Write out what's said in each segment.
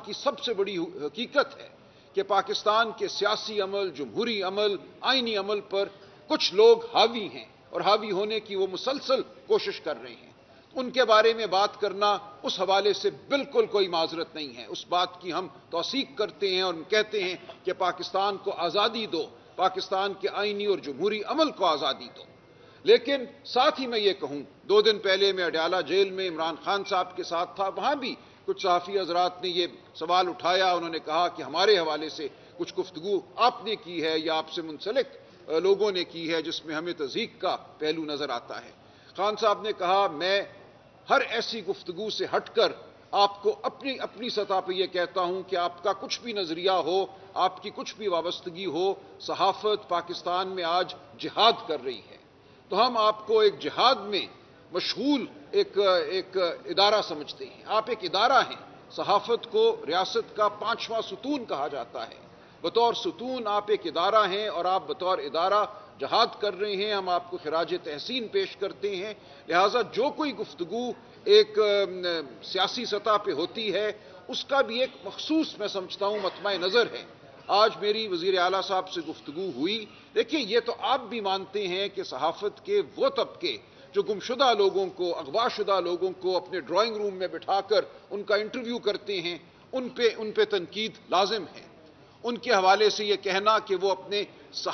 کی سب سے بڑی حقیقت ہے کہ پاکستان کے سیاسی عمل، جمہوری عمل، آئینی عمل پر کچھ لوگ حاوی ہیں اور حاوی ہونے کی وہ مسلسل کوشش کر رہے ہیں۔ ان کے بارے میں بات کرنا اس حوالے سے بالکل کوئی معذرت نہیں ہے، اس بات کی ہم توثیق کرتے ہیں اور ہم کہتے ہیں کہ پاکستان کو آزادی دو، پاکستان کے آئینی اور جمہوری عمل کو آزادی دو۔ لیکن ساتھ ہی میں یہ کہوں، 2 دن پہلے میں اڈیالہ جیل میں عمران خان صاحب کے ساتھ تھا، وہاں بھی کچھ صحافی حضرات نے یہ سوال اٹھایا، انہوں نے کہا کہ ہمارے حوالے سے کچھ گفتگو آپ نے کی ہے یا آپ سے منسلک لوگوں نے کی ہے جس میں ہمیں تضحیک کا پہلو نظر آتا ہے۔ خان صاحب نے کہا، میں ہر ایسی گفتگو سے ہٹ کر آپ کو اپنی سطح پہ یہ کہتا ہوں کہ آپ کا کچھ بھی نظریہ ہو، آپ کی کچھ بھی وابستگی ہو، صحافت پاکستان میں آج جہاد کر رہی ہے، تو ہم آپ کو ایک جہاد میں مشغول ایک ادارہ سمجھتے ہیں۔ آپ ایک ادارہ ہیں، صحافت کو ریاست کا 5واں ستون کہا جاتا ہے، بطور ستون آپ ایک ادارہ ہیں اور آپ بطور ادارہ جہاد کر رہے ہیں، ہم آپ کو خراج تحسین پیش کرتے ہیں۔ لہٰذا جو کوئی گفتگو ایک سیاسی سطح پہ ہوتی ہے اس کا بھی ایک مخصوص میں سمجھتا ہوں مطمع نظر ہے۔ آج میری وزیر اعلیٰ صاحب سے گفتگو ہوئی، دیکھیے یہ تو آپ بھی مانتے ہیں کہ صحافت کے وہ طبقے جو گمشدہ لوگوں کو، اغوا شدہ لوگوں کو اپنے ڈرائنگ روم میں بٹھا کر ان کا انٹرویو کرتے ہیں، ان پہ تنقید لازم ہے۔ ان کے حوالے سے یہ کہنا کہ وہ اپنے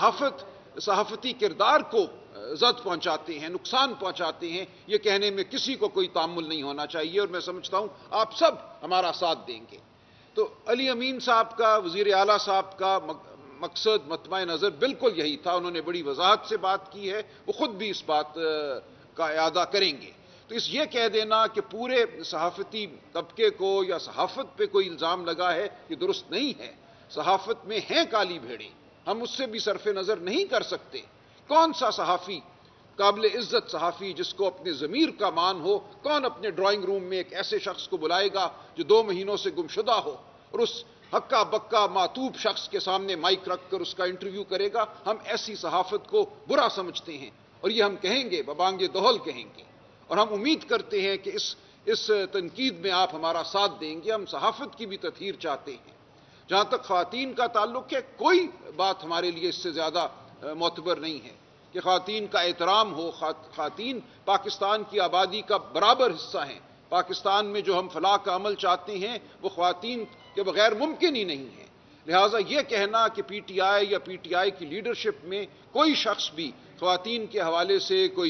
صحافتی کردار کو زد پہنچاتے ہیں، نقصان پہنچاتے ہیں، یہ کہنے میں کسی کو کوئی تعامل نہیں ہونا چاہیے، اور میں سمجھتا ہوں آپ سب ہمارا ساتھ دیں گے۔ تو علی امین صاحب کا، وزیر اعلیٰ صاحب کا مقصد، مطمع نظر بالکل یہی تھا، انہوں نے بڑی وضاحت سے بات کی ہے، وہ خود بھی اس بات کا اعادہ کریں گے۔ تو یہ کہہ دینا کہ پورے صحافتی طبقے کو یا صحافت پہ کوئی الزام لگا ہے، یہ درست نہیں ہے۔ صحافت میں ہیں کالی بھیڑیں، ہم اس سے بھی صرف نظر نہیں کر سکتے۔ کون سا صحافی، قابل عزت صحافی جس کو اپنے ضمیر کا مان ہو، کون اپنے ڈرائنگ روم میں ایک ایسے شخص کو بلائے گا جو 2 مہینوں سے گمشدہ ہو اور اس ہکا بکا معتوب شخص کے سامنے مائک رکھ کر اس کا انٹرویو کرے گا؟ ہم ایسی صحافت کو برا سمجھتے ہیں اور یہ ہم کہیں گے، ببانگ دہل کہیں گے، اور ہم امید کرتے ہیں کہ اس تنقید میں آپ ہمارا ساتھ دیں گے۔ ہم صحافت کی بھی تطہیر چاہتے ہیں۔ جہاں تک خواتین کا تعلق ہے، کوئی بات ہمارے لیے اس سے زیادہ معتبر نہیں ہے کہ خواتین کا احترام ہو۔ خواتین پاکستان کی آبادی کا برابر حصہ ہیں۔ پاکستان میں جو ہم فلاح کا عمل چاہتے ہیں وہ خواتین کے بغیر ممکن ہی نہیں ہے۔ لہٰذا یہ کہنا کہ پی ٹی آئی یا پی ٹی آئی کی لیڈرشپ میں کوئی شخص بھی خواتین کے حوالے سے کوئی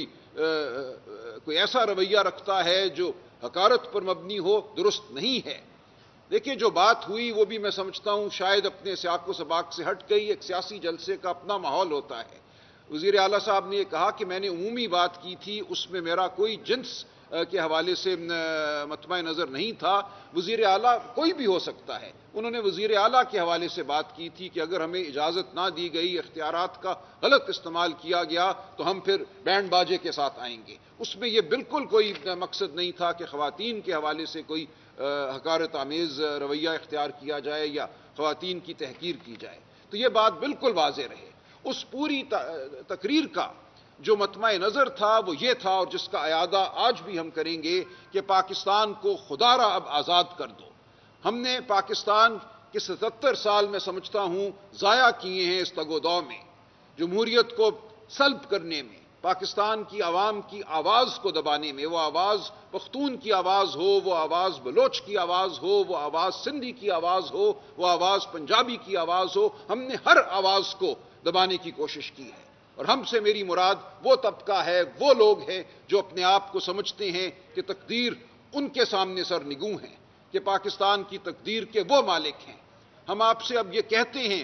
ایسا رویہ رکھتا ہے جو حقارت پر مبنی ہو، درست نہیں ہے۔ دیکھیں جو بات ہوئی وہ بھی میں سمجھتا ہوں شاید اپنے سیاق و سباق سے ہٹ گئی، ایک سیاسی جلسے کا اپنا ماحول ہوتا ہے۔ وزیر اعلیٰ صاحب نے یہ کہا کہ میں نے عمومی بات کی تھی، اس میں میرا کوئی جنس کے حوالے سے مطمع نظر نہیں تھا۔ وزیر اعلیٰ کوئی بھی ہو سکتا ہے، انہوں نے وزیر اعلیٰ کے حوالے سے بات کی تھی کہ اگر ہمیں اجازت نہ دی گئی، اختیارات کا غلط استعمال کیا گیا تو ہم پھر بینڈ باجے کے ساتھ آئیں گے۔ اس میں یہ بالکل کوئی مقصد نہیں تھا کہ خواتین کے حوالے سے کوئی حقارت آمیز رویہ اختیار کیا جائے یا خواتین کی تحقیر کی جائے۔ تو یہ بات بالکل واضح رہے۔ اس پوری تقریر کا جو مطمع نظر تھا وہ یہ تھا، اور جس کا اعادہ آج بھی ہم کریں گے، کہ پاکستان کو خدا را اب آزاد کر دو۔ ہم نے پاکستان کے 77 سال میں سمجھتا ہوں ضائع کیے ہیں اس تگ و دو میں، جمہوریت کو سلب کرنے میں، پاکستان کی عوام کی آواز کو دبانے میں۔ وہ آواز پختون کی آواز ہو، وہ آواز بلوچ کی آواز ہو، وہ آواز سندھی کی آواز ہو، وہ آواز پنجابی کی آواز ہو، ہم نے ہر آواز کو دبانے کی کوشش کی ہے۔ اور ہم سے میری مراد وہ طبقہ ہے، وہ لوگ ہیں جو اپنے آپ کو سمجھتے ہیں کہ تقدیر ان کے سامنے سر نگوں ہے، کہ پاکستان کی تقدیر کے وہ مالک ہیں۔ ہم آپ سے اب یہ کہتے ہیں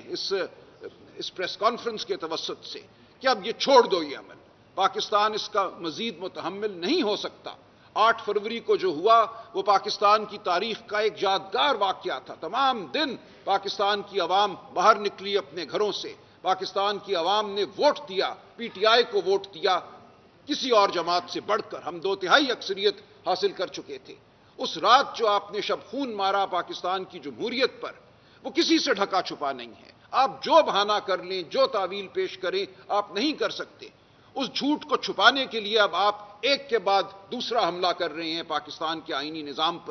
اس پریس کانفرنس کے توسط سے کہ اب یہ چھوڑ دو یہ عمل، پاکستان اس کا مزید متحمل نہیں ہو سکتا۔ 8 فروری کو جو ہوا وہ پاکستان کی تاریخ کا ایک یادگار واقعہ تھا۔ تمام دن پاکستان کی عوام باہر نکلی اپنے گھروں سے، پاکستان کی عوام نے ووٹ دیا، پی ٹی آئی کو ووٹ دیا، کسی اور جماعت سے بڑھ کر ہم 2/3 اکثریت حاصل کر چکے تھے۔ اس رات جو آپ نے شب خون مارا پاکستان کی جمہوریت پر، وہ کسی سے ڈھکا چھپا نہیں ہے۔ آپ جو بہانہ کر لیں، جو تعویل پیش کریں، آپ نہیں کر سکتے۔ اس جھوٹ کو چھپانے کے لیے اب آپ ایک کے بعد دوسرا حملہ کر رہے ہیں پاکستان کے آئینی نظام پر۔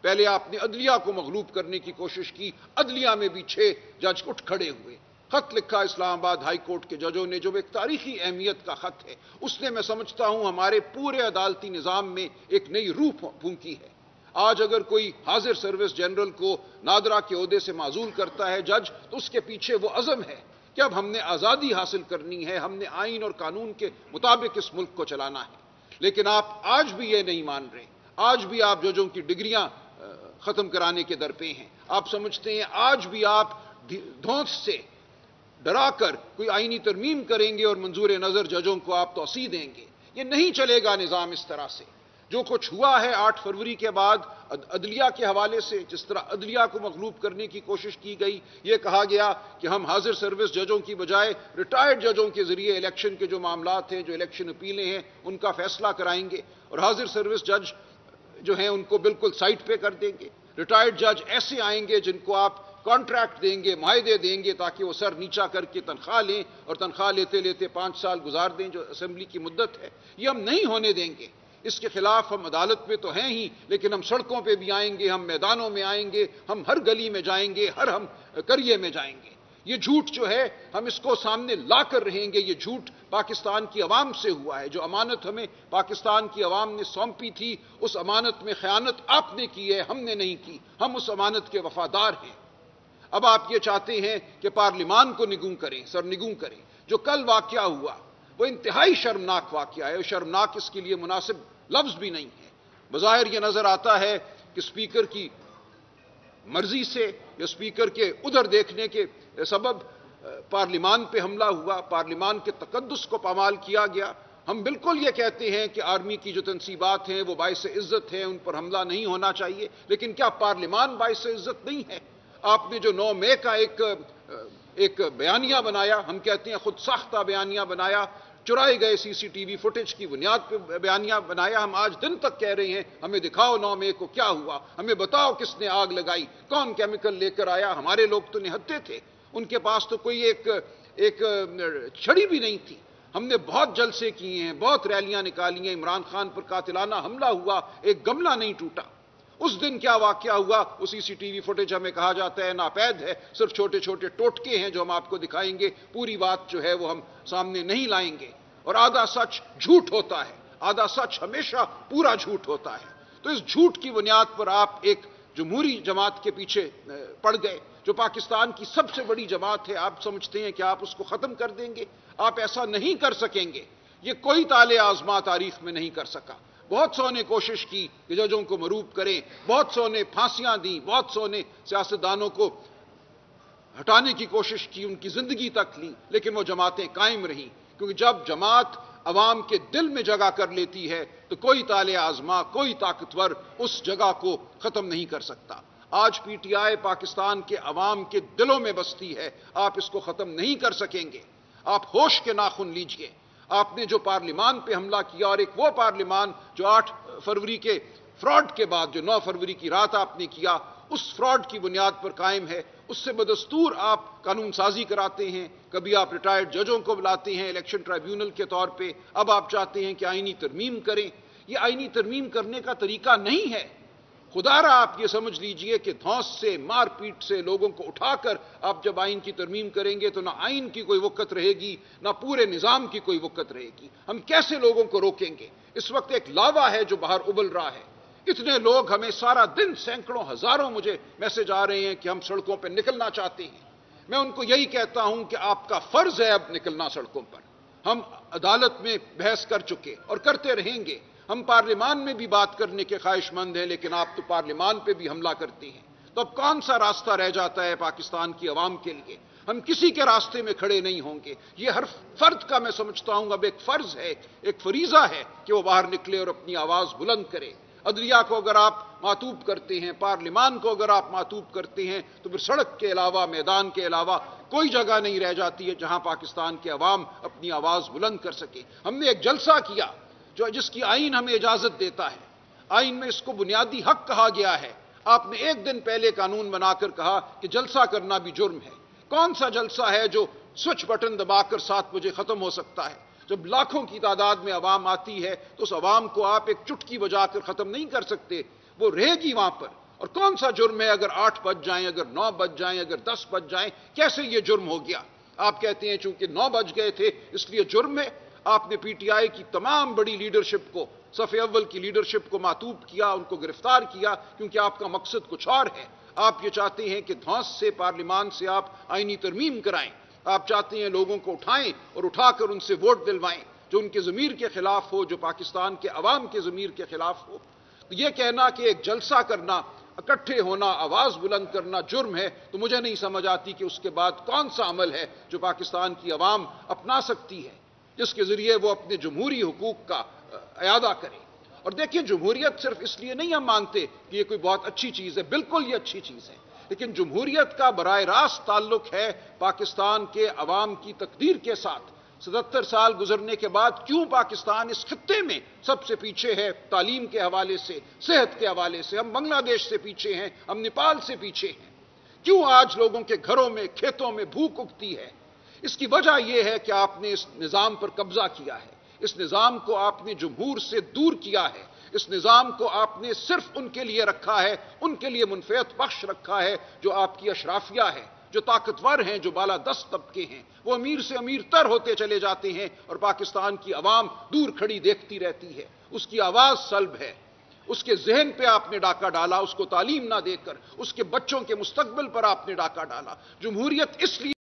پہلے آپ نے عدلیہ کو مغلوب کرنے کی کوشش کی، عدلیہ میں بھی 6 جج اٹھ کھڑے ہوئے۔ خط لکھا اسلام آباد ہائی کورٹ کے ججوں نے، جو ایک تاریخی اہمیت کا خط ہے، اس نے میں سمجھتا ہوں ہمارے پورے عدالتی نظام میں ایک نئی روح پھونکی ہے۔ آج اگر کوئی حاضر سروس جنرل کو نادرا کے عہدے سے معزول کرتا ہے جج، تو اس کے پیچھے وہ عزم ہے کہ اب ہم نے آزادی حاصل کرنی ہے، ہم نے آئین اور قانون کے مطابق اس ملک کو چلانا ہے۔ لیکن آپ آج بھی یہ نہیں مان رہے، آج بھی آپ ججوں کی ڈگریاں ختم کرانے کے درپے ہیں۔ آپ سمجھتے ہیں آج بھی آپ دھونس سے ڈرا کر کوئی آئینی ترمیم کریں گے اور منظور نظر ججوں کو آپ توسیع دیں گے۔ یہ نہیں چلے گا نظام اس طرح سے۔ جو کچھ ہوا ہے 8 فروری کے بعد عدلیہ کے حوالے سے، جس طرح عدلیہ کو مغلوب کرنے کی کوشش کی گئی، یہ کہا گیا کہ ہم حاضر سروس ججوں کی بجائے ریٹائرڈ ججوں کے ذریعے الیکشن کے جو معاملات ہیں، جو الیکشن اپیلیں ہیں، ان کا فیصلہ کرائیں گے، اور حاضر سروس جج جو ہیں ان کو بالکل سائٹ پہ کر دیں گے۔ ریٹائرڈ جج ایسے آئیں گے جن کو آپ کانٹریکٹ دیں گے، معاہدے دیں گے، تاکہ وہ سر نیچا کر کے تنخواہ لیں، اور تنخواہ لیتے لیتے 5 سال گزار دیں جو اسمبلی کی مدت ہے۔ یہ ہم نہیں ہونے دیں گے۔ اس کے خلاف ہم عدالت میں تو ہیں ہی، لیکن ہم سڑکوں پہ بھی آئیں گے، ہم میدانوں میں آئیں گے، ہم ہر گلی میں جائیں گے، ہر ہم قریے میں جائیں گے۔ یہ جھوٹ جو ہے ہم اس کو سامنے لا کر رہیں گے۔ یہ جھوٹ پاکستان کی عوام سے ہوا ہے۔ جو امانت ہمیں پاکستان کی عوام نے سونپی تھی، اس امانت میں خیانت آپ نے کی ہے، ہم نے نہیں کی۔ ہم اس امانت کے وفادار ہیں۔ اب آپ یہ چاہتے ہیں کہ پارلیمان کو نگوں کریں، سرنگوں کریں۔ جو کل واقعہ ہوا وہ انتہائی شرمناک واقعہ ہے، اور شرمناک اس کے لیے مناسب لفظ بھی نہیں ہے۔ بظاہر یہ نظر آتا ہے کہ اسپیکر کی مرضی سے یا اسپیکر کے ادھر دیکھنے کے سبب پارلیمان پہ حملہ ہوا، پارلیمان کے تقدس کو پامال کیا گیا۔ ہم بالکل یہ کہتے ہیں کہ آرمی کی جو تنصیبات ہیں وہ باعث عزت ہیں، ان پر حملہ نہیں ہونا چاہیے، لیکن کیا پارلیمان باعث عزت نہیں ہے؟ آپ نے جو 9 مئی کا ایک بیانیہ بنایا، ہم کہتے ہیں خود ساختہ بیانیہ بنایا، چرائے گئے سی سی ٹی وی فوٹیج کی بنیاد پہ بیانیہ بنایا، ہم آج دن تک کہہ رہے ہیں ہمیں دکھاؤ 9 مئی کو کیا ہوا، ہمیں بتاؤ کس نے آگ لگائی، کون کیمیکل لے کر آیا۔ ہمارے لوگ تو نہتے تھے، ان کے پاس تو کوئی ایک چھڑی بھی نہیں تھی۔ ہم نے بہت جلسے کیے ہیں، بہت ریلیاں نکالی ہیں، عمران خان پر قاتلانہ حملہ ہوا، ایک گملہ نہیں ٹوٹا۔ اس دن کیا واقعہ ہوا، وہ سی سی ٹی وی فوٹیج ہمیں کہا جاتا ہے ناپید ہے، صرف چھوٹے چھوٹے ٹوٹکے ہیں جو ہم آپ کو دکھائیں گے، پوری بات جو ہے وہ ہم سامنے نہیں لائیں گے۔ اور آدھا سچ جھوٹ ہوتا ہے، آدھا سچ ہمیشہ پورا جھوٹ ہوتا ہے۔ تو اس جھوٹ کی بنیاد پر آپ ایک جمہوری جماعت کے پیچھے پڑ گئے، جو پاکستان کی سب سے بڑی جماعت ہے۔ آپ سمجھتے ہیں کہ آپ اس کو ختم کر دیں گے؟ آپ ایسا نہیں کر سکیں گے۔ یہ کوئی طالع آزما تاریخ میں نہیں کر سکا۔ بہت سو نے کوشش کی کہ ججوں کو مروب کریں، بہت سو نے پھانسیاں دیں، بہت سو نے سیاستدانوں کو ہٹانے کی کوشش کی، ان کی زندگی تک لی، لیکن وہ جماعتیں قائم رہیں، کیونکہ جب جماعت عوام کے دل میں جگہ کر لیتی ہے تو کوئی طالع آزما، کوئی طاقتور اس جگہ کو ختم نہیں کر سکتا۔ آج پی ٹی آئی پاکستان کے عوام کے دلوں میں بستی ہے، آپ اس کو ختم نہیں کر سکیں گے۔ آپ ہوش کے ناخن لیجئے۔ آپ نے جو پارلیمان پہ حملہ کیا، اور ایک وہ پارلیمان جو 8 فروری کے فراڈ کے بعد جو 9 فروری کی رات آپ نے کیا، اس فراڈ کی بنیاد پر قائم ہے۔ اس سے بدستور آپ قانون سازی کراتے ہیں، کبھی آپ ریٹائرڈ ججوں کو بلاتے ہیں الیکشن ٹرائیبیونل کے طور پہ، اب آپ چاہتے ہیں کہ آئینی ترمیم کریں۔ یہ آئینی ترمیم کرنے کا طریقہ نہیں ہے۔ خدا را آپ یہ سمجھ لیجئے کہ دھونس سے، مار پیٹ سے لوگوں کو اٹھا کر آپ جب آئین کی ترمیم کریں گے تو نہ آئین کی کوئی وقت رہے گی، نہ پورے نظام کی کوئی وقت رہے گی۔ ہم کیسے لوگوں کو روکیں گے؟ اس وقت ایک لاوا ہے جو باہر ابل رہا ہے۔ اتنے لوگ ہمیں سارا دن سینکڑوں ہزاروں مجھے میسج آ رہے ہیں کہ ہم سڑکوں پہ نکلنا چاہتے ہیں۔ میں ان کو یہی کہتا ہوں کہ آپ کا فرض ہے اب نکلنا سڑکوں پر۔ ہم عدالت میں بحث کر چکے اور کرتے رہیں گے، ہم پارلیمان میں بھی بات کرنے کے خواہش مند ہیں، لیکن آپ تو پارلیمان پہ بھی حملہ کرتے ہیں۔ تو اب کون سا راستہ رہ جاتا ہے پاکستان کی عوام کے لیے؟ ہم کسی کے راستے میں کھڑے نہیں ہوں گے۔ یہ ہر فرد کا میں سمجھتا ہوں اب ایک فرض ہے، ایک فریضہ ہے کہ وہ باہر نکلے اور اپنی آواز بلند کرے۔ عدلیہ کو اگر آپ معطوب کرتے ہیں، پارلیمان کو اگر آپ معطوب کرتے ہیں، تو پھر سڑک کے علاوہ، میدان کے علاوہ کوئی جگہ نہیں رہ جاتی ہے جہاں پاکستان کے عوام اپنی آواز بلند کر سکے۔ ہم نے ایک جلسہ کیا جس کی آئین ہمیں اجازت دیتا ہے، آئین میں اس کو بنیادی حق کہا گیا ہے۔ آپ نے ایک دن پہلے قانون بنا کر کہا کہ جلسہ کرنا بھی جرم ہے۔ کون سا جلسہ ہے جو سوئچ بٹن دبا کر 7 بجے ختم ہو سکتا ہے؟ جب لاکھوں کی تعداد میں عوام آتی ہے تو اس عوام کو آپ ایک چٹکی بجا کر ختم نہیں کر سکتے، وہ رہے گی وہاں پر، اور کون سا جرم ہے اگر 8 بج جائیں، اگر 9 بج جائیں، اگر 10 بج جائیں؟ کیسے یہ جرم ہو گیا؟ آپ کہتے ہیں چونکہ 9 بج گئے تھے اس لیے جرم ہے۔ آپ نے پی ٹی آئی کی تمام بڑی لیڈرشپ کو، صف اول کی لیڈرشپ کو معطوب کیا، ان کو گرفتار کیا، کیونکہ آپ کا مقصد کچھ اور ہے۔ آپ یہ چاہتے ہیں کہ دھونس سے پارلیمان سے آپ آئینی ترمیم کرائیں۔ آپ چاہتے ہیں لوگوں کو اٹھائیں اور اٹھا کر ان سے ووٹ دلوائیں جو ان کے ضمیر کے خلاف ہو، جو پاکستان کے عوام کے ضمیر کے خلاف ہو۔ یہ کہنا کہ ایک جلسہ کرنا، اکٹھے ہونا، آواز بلند کرنا جرم ہے، تو مجھے نہیں سمجھ آتی کہ اس کے بعد کون سا عمل ہے جو پاکستان کی عوام اپنا سکتی ہے، جس کے ذریعے وہ اپنے جمہوری حقوق کا اعادہ کرے۔ اور دیکھیے، جمہوریت صرف اس لیے نہیں ہم مانتے کہ یہ کوئی بہت اچھی چیز ہے، بالکل یہ اچھی چیز ہے، لیکن جمہوریت کا براہ راست تعلق ہے پاکستان کے عوام کی تقدیر کے ساتھ۔ 77 سال گزرنے کے بعد کیوں پاکستان اس خطے میں سب سے پیچھے ہے؟ تعلیم کے حوالے سے، صحت کے حوالے سے ہم بنگلہ دیش سے پیچھے ہیں، ہم نیپال سے پیچھے ہیں۔ کیوں آج لوگوں کے گھروں میں، کھیتوں میں بھوک اگتی ہے؟ اس کی وجہ یہ ہے کہ آپ نے اس نظام پر قبضہ کیا ہے، اس نظام کو آپ نے جمہور سے دور کیا ہے، اس نظام کو آپ نے صرف ان کے لیے رکھا ہے، ان کے لیے منفعت بخش رکھا ہے جو آپ کی اشرافیہ ہے، جو طاقتور ہیں، جو بالادست طبقے ہیں۔ وہ امیر سے امیر تر ہوتے چلے جاتے ہیں اور پاکستان کی عوام دور کھڑی دیکھتی رہتی ہے۔ اس کی آواز سلب ہے، اس کے ذہن پہ آپ نے ڈاکہ ڈالا، اس کو تعلیم نہ دے کر، اس کے بچوں کے مستقبل پر آپ نے ڈاکہ ڈالا۔ جمہوریت اس لیے